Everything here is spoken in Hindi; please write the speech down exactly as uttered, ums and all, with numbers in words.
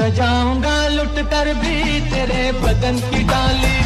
सजाऊंगा लुट कर भी तेरे बदन की डाली।